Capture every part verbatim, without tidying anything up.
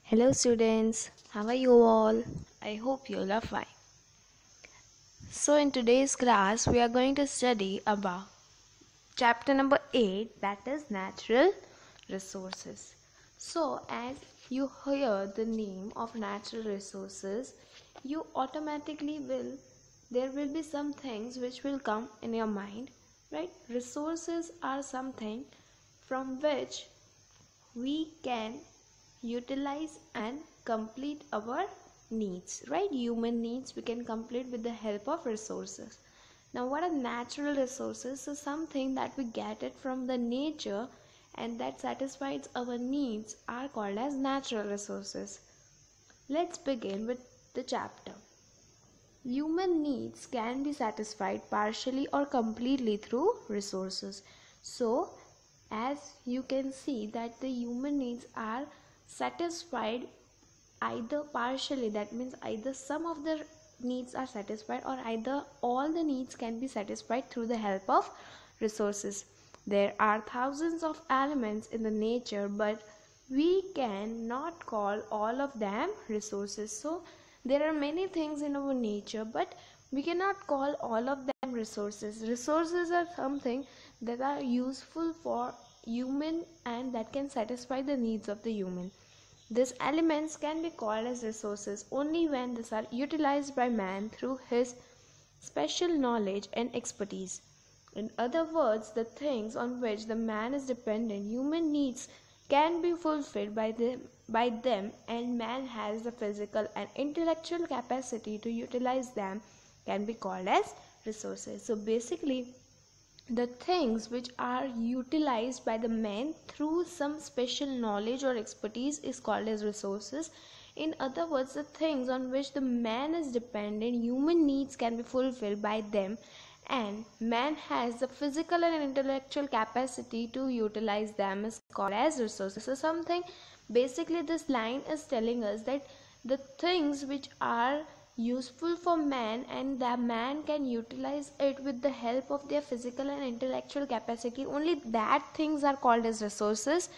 Hello students, how are you all? I hope you all are fine. So in today's class we are going to study about chapter number eight, that is natural resources. So as you hear the name of natural resources, you automatically will there will be some things which will come in your mind, right? Resources are something from which we can utilize and complete our needs, right? Human needs we can complete with the help of resources. Now what are natural resources? So something that we get it from the nature and that satisfies our needs are called as natural resources. Let's begin with the chapter. Human needs can be satisfied partially or completely through resources. So as you can see that the human needs are satisfied either partially, that means either some of the needs are satisfied or either all the needs can be satisfied through the help of resources. There are thousands of elements in the nature, but we can not call all of them resources. So there are many things in our nature, but we cannot call all of them resources. Resources are something that are useful for human and that can satisfy the needs of the human. These elements can be called as resources only when these are utilized by man through his special knowledge and expertise. In other words, the things on which the man is dependent, human needs can be fulfilled by them, by them and man has the physical and intellectual capacity to utilize them can be called as resources. So basically, the things which are utilized by the man through some special knowledge or expertise is called as resources. In other words, the things on which the man is dependent, human needs can be fulfilled by them and man has the physical and intellectual capacity to utilize them is called as resources. So something, basically this line is telling us that the things which are useful for man and the man can utilize it with the help of their physical and intellectual capacity, only that things are called as resources.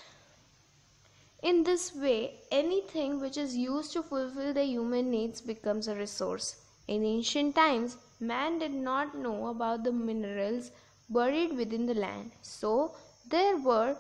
In this way, anything which is used to fulfill the human needs becomes a resource. In ancient times, man did not know about the minerals buried within the land, so there were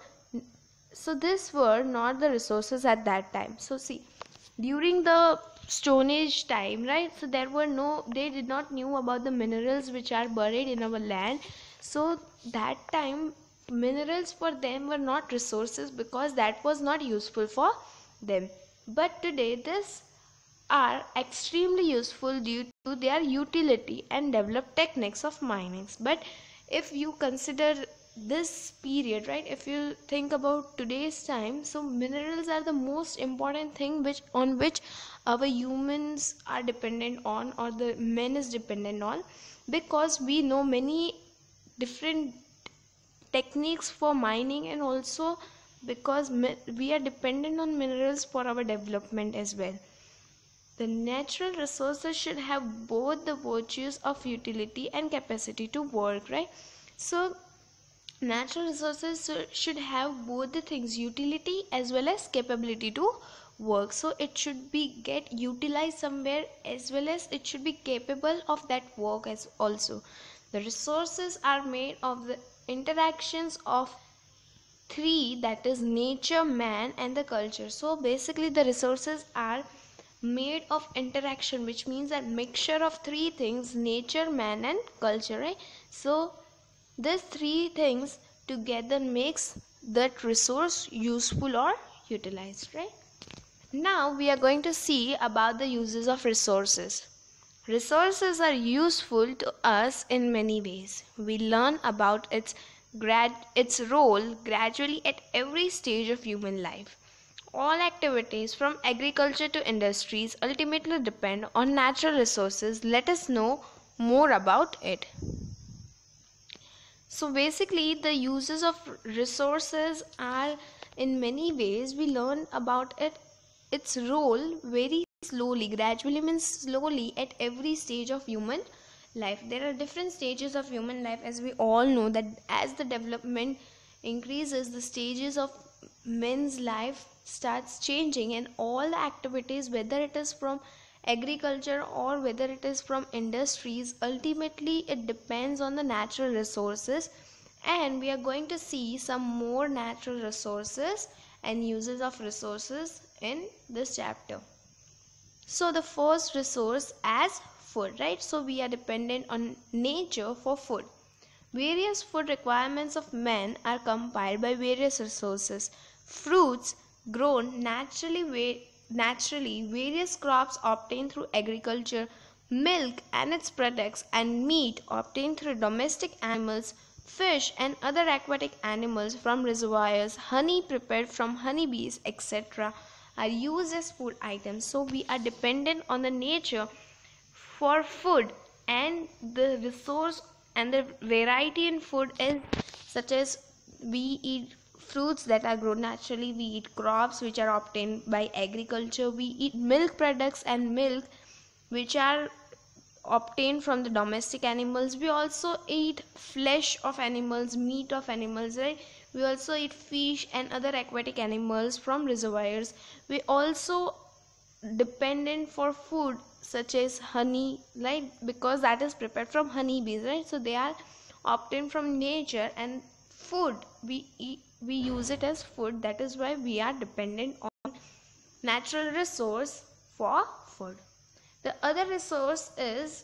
so these were not the resources at that time. So see, during the Stone Age time, right? So there were no, they did not knew about the minerals which are buried in our land. So that time minerals for them were not resources because that was not useful for them. But today this are extremely useful due to their utility and developed techniques of mining. But if you consider this period, right, if you think about today's time, so minerals are the most important thing which on which our humans are dependent on or the men is dependent on, because we know many different techniques for mining and also because we are dependent on minerals for our development as well. The natural resources should have both the virtues of utility and capacity to work, right? So natural resources should have both the things, utility as well as capability to work. So it should be get utilized somewhere as well as it should be capable of that work as also. The resources are made of the interactions of three, that is nature, man and the culture. So basically the resources are made of interaction, which means that mixture of three things, nature, man and culture, right? So these three things together makes that resource useful or utilized, right? Now we are going to see about the uses of resources. Resources are useful to us in many ways. We learn about its grad its role gradually at every stage of human life. All activities from agriculture to industries ultimately depend on natural resources. Let us know more about it. So basically the uses of resources are in many ways. We learn about it its role very slowly, gradually means slowly at every stage of human life. There are different stages of human life, as we all know that as the development increases, the stages of men's life starts changing, and all the activities, whether it is from agriculture or whether it is from industries, ultimately it depends on the natural resources. And we are going to see some more natural resources and uses of resources in this chapter. So the first resource as food, right? So we are dependent on nature for food. Various food requirements of man are compiled by various resources. Fruits grown naturally, naturally, various crops obtained through agriculture, milk and its products, and meat obtained through domestic animals, fish and other aquatic animals from reservoirs, honey prepared from honeybees, et cetera are used as food items. So we are dependent on the nature for food, and the resource and the variety in food is such as we eat fruits that are grown naturally, we eat crops which are obtained by agriculture, we eat milk products and milk which are obtained from the domestic animals, we also eat flesh of animals, meat of animals, right? We also eat fish and other aquatic animals from reservoirs. We also dependent for food such as honey, right? Because that is prepared from honeybees, right? So they are obtained from nature, and food we eat, we use it as food. That is why we are dependent on natural resource for food. The other resource is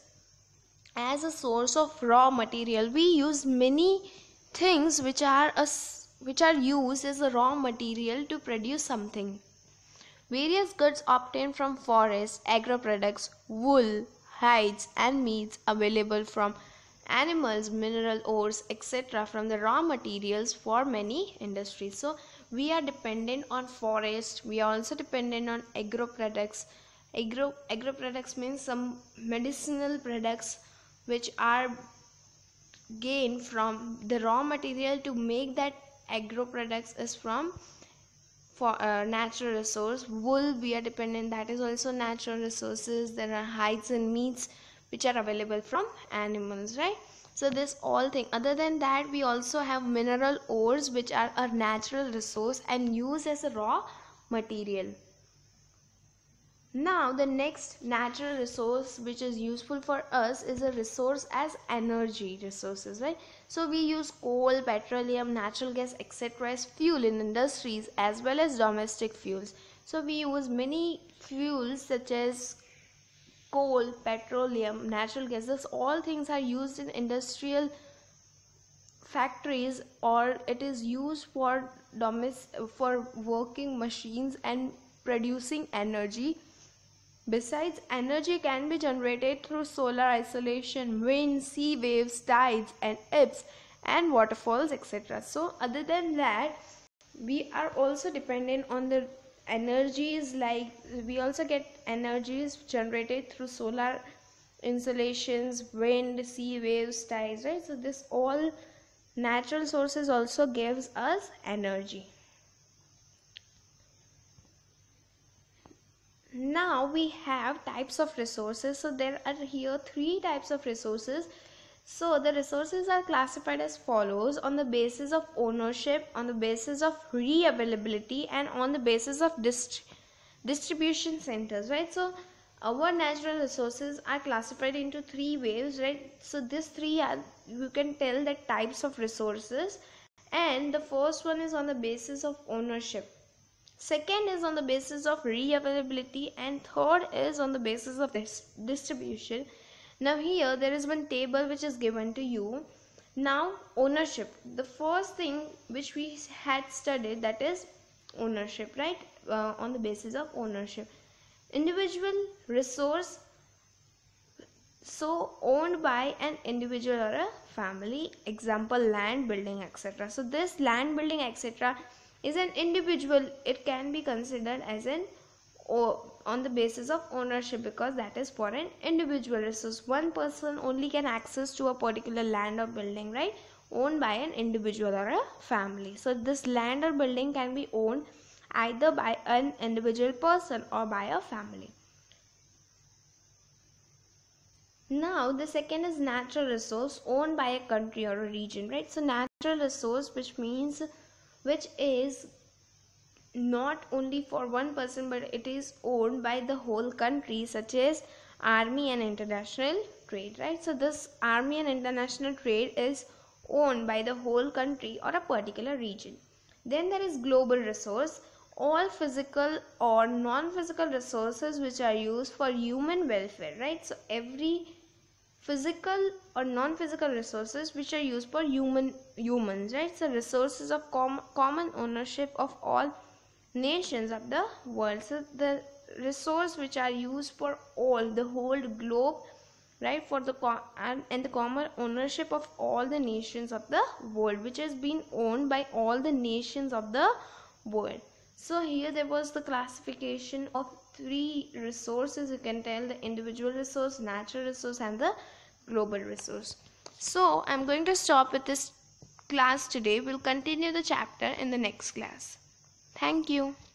as a source of raw material. We use many things which are a, which are used as a raw material to produce something. Various goods obtained from forests, agro products, wool, hides and meats available from animals, mineral ores, et cetera from the raw materials for many industries. So we are dependent on forest. We are also dependent on agro products. Agro agro products means some medicinal products which are gained from the raw material. To make that agro products is from for uh, natural resource. Wool we are dependent, that is also natural resources. There are hides and meats which are available from animals, right? So this all thing. Other than that, we also have mineral ores which are a natural resource and used as a raw material. Now the next natural resource which is useful for us is a resource as energy resources, right? So we use coal, petroleum, natural gas, et cetera as fuel in industries as well as domestic fuels. So we use many fuels such as coal, petroleum, natural gas. This all things are used in industrial factories, or it is used for domestic for working machines and producing energy. Besides, energy can be generated through solar isolation, wind, sea waves, tides and ebbs and waterfalls, et cetera. So other than that, we are also dependent on the energies, like we also get energies generated through solar installations, wind, sea waves, tides, right? So this all natural sources also gives us energy. Now we have types of resources. So there are here three types of resources. So the resources are classified as follows: on the basis of ownership, on the basis of re-availability, and on the basis of dist distribution centers, right? So our natural resources are classified into three waves, right? So these three are, you can tell, that types of resources. And the first one is on the basis of ownership, second is on the basis of re-availability, and third is on the basis of this distribution. Now here there is one table which is given to you. Now ownership, the first thing which we had studied, that is ownership, right? Uh, on the basis of ownership, individual resource, so owned by an individual or a family. Example, land, building, et cetera. So this land, building, et cetera is an individual. It can be considered as an or on the basis of ownership, because that is for an individual resource. One person only can access to a particular land or building, right? Owned by an individual or a family. So this land or building can be owned either by an individual person or by a family. Now the second is natural resource, owned by a country or a region, right? So natural resource, which means which is not only for one person, but it is owned by the whole country, such as army and international trade, right? So this army and international trade is owned by the whole country or a particular region. Then there is global resource, all physical or non-physical resources which are used for human welfare, right? So every physical or non-physical resources which are used for human humans, right? So resources of com- common ownership of all nations of the world. So the resource which are used for all the whole globe, right, for the com- and, and the common ownership of all the nations of the world, which has been owned by all the nations of the world. So here there was the classification of three resources. You can tell the individual resource, natural resource, and the global resource. So I'm going to stop with this class today. We'll continue the chapter in the next class. Thank you.